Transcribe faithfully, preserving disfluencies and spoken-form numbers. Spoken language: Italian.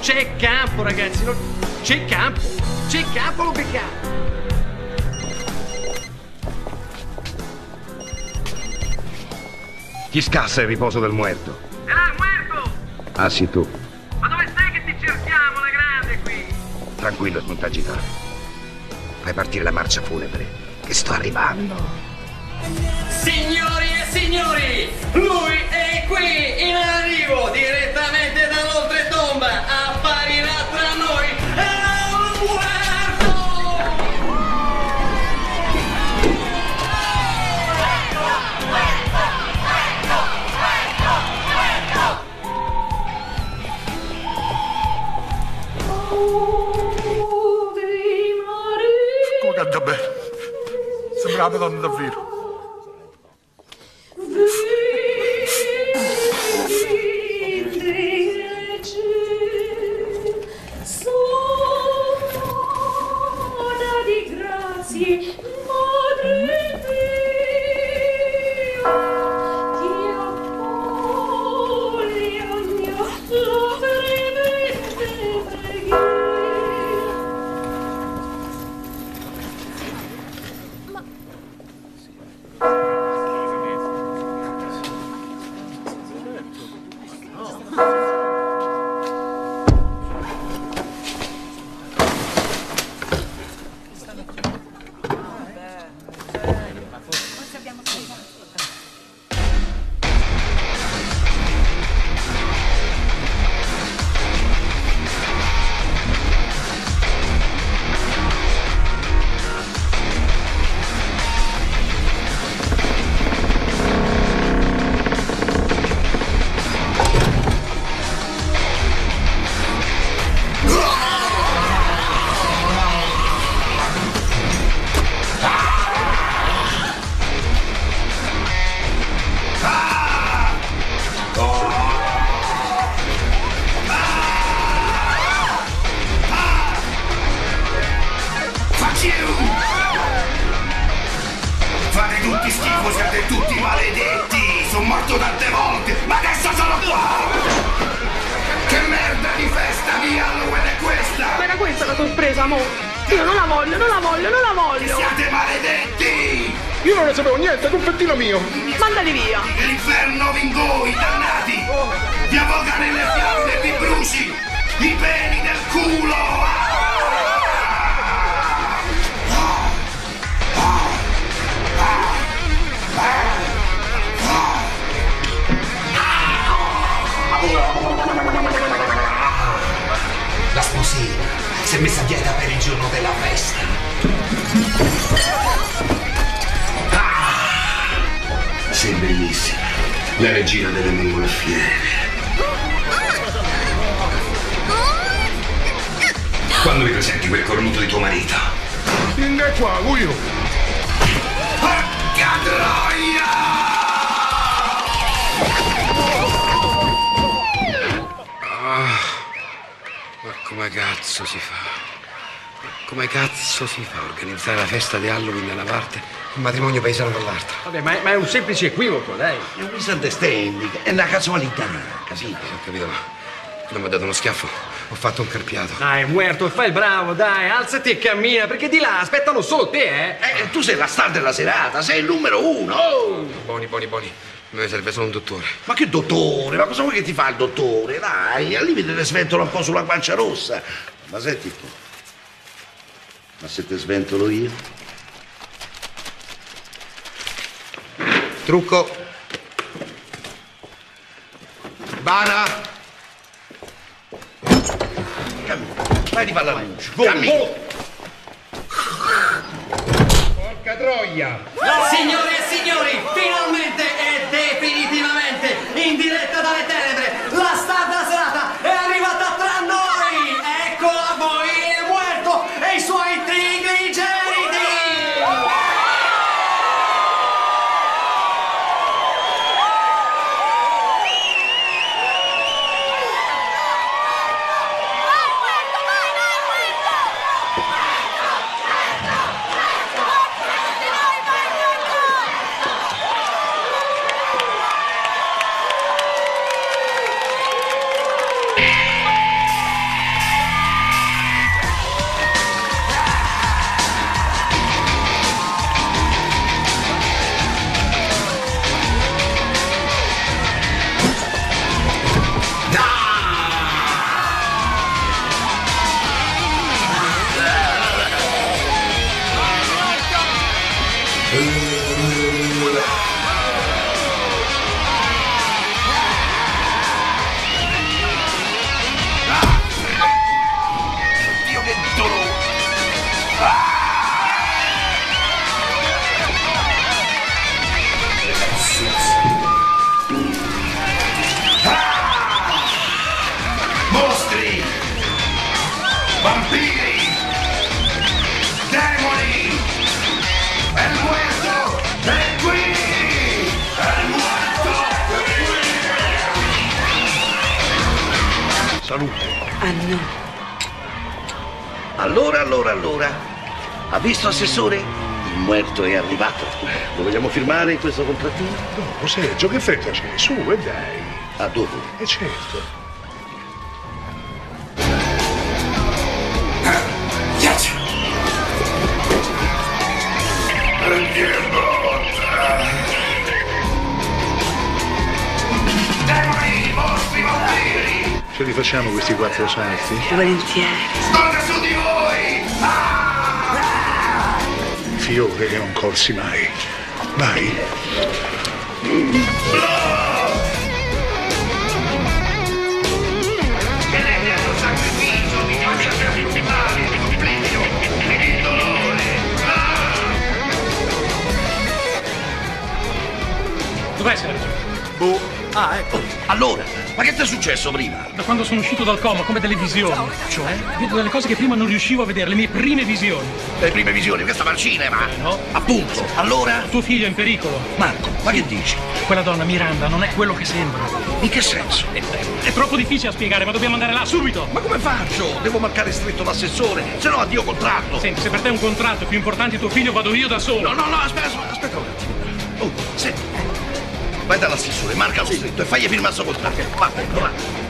c'è campo, ragazzi, non... c'è campo, c'è campo, lo beccato. Chi scassa il riposo del muerto? È là, muerto! Ah, sì, tu. Ma dove stai che ti cerchiamo, la grande, qui? Tranquillo, non t'agitare. Fai partire la marcia funebre, che sto arrivando. Signori e signori, lui è qui, in arrivo, direttamente dall'oltretomba, apparirà tra noi, è un muerto! Come canta bene, sembra una donna davvero. Fate tutti schifo, siete tutti maledetti! Sono morto tante volte, ma adesso sono qua! Che merda di festa di Halloween è questa? Ma era questa la sorpresa, amore! Io non la voglio, non la voglio, non la voglio! Siete maledetti! Io non ne sapevo niente, è confettino mio! Mandali via! Che l'inferno vi ingoi, dannati! Vi avvoca nelle fiamme e vi bruci! I peli del culo! La sposina si è messa a dieta per il giorno della festa. Ah, sei bellissima, la regina delle mongolfiere. Quando mi presenti quel cornuto di tuo marito? Vieni qua, Guido! Porca troia! Ma come cazzo si fa? Come cazzo si fa a organizzare la festa di Halloween da una parte e un matrimonio paesano dall'altra? Vabbè, ma è, ma è un semplice equivoco, dai. È un misunderstanding, è una casualità, capito? Ho capito, ma non mi ha dato uno schiaffo, ho fatto un carpiato. Dai, muerto, fai il bravo, dai, alzati e cammina, perché di là aspettano solo te, eh. Eh, tu sei la star della serata, sei il numero uno! Oh. Boni, buoni, buoni. Mi serve solo un dottore. Ma che dottore? Ma cosa vuoi che ti fa il dottore? Dai, al limite te sventola un po' sulla guancia rossa. Ma senti un po'. Ma se te sventolo io? Trucco. Bana! Cammina, vai di palla alla luce. Cammina. Porca troia! Signore e signori, finalmente e definitivamente in diretta dalle tenebre, la star della serata è arrivata tra noi! Ecco a voi il muerto e i suoi trigliceridi! Dio, che dolore! Mostri! Vampiri! Demoni! El muerto è qui! El muerto è qui! Salute. Ah no. Allora, allora, allora. Ha visto, Assessore? Il muerto è arrivato. Lo vogliamo firmare questo contrattino? Dopo, Sergio, che fretta c'è? Su, e dai. A dopo. E certo. Ghiaccio! Demoni, mostri, vampiri! Ce li facciamo questi quattro salti? Volentieri. Scorda su di voi! Fiore che non colsi mai. Vai. Tenete al sacrificio di ogni essere umano, il supplizio e il dolore! Dov'è Sergio? Boh. Ah, ecco. Allora, ma che ti è successo prima? Da quando sono uscito dal coma, come delle visioni. Cioè, vedo delle cose che prima non riuscivo a vedere, le mie prime visioni. Le prime visioni, questa va al cinema. Eh, no. Appunto. Allora? Tuo figlio è in pericolo. Marco, ma che dici? Quella donna, Miranda, non è quello che sembra. In che senso? È, è troppo difficile da spiegare, ma dobbiamo andare là subito. Ma come faccio? Devo marcare stretto l'assessore, se no addio contratto. Senti, se per te è un contratto più importante di tuo figlio, vado io da solo. No, no, no, aspetta, aspetta un attimo. Oh, senti. Vai dall'assessore, marca lo stretto e fagli firmare il suo contratto. Va, ecco là.